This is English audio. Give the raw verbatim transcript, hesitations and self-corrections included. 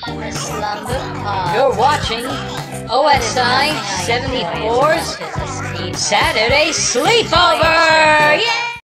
You're watching O S I seventy-four's Saturday Sleepover! Yeah!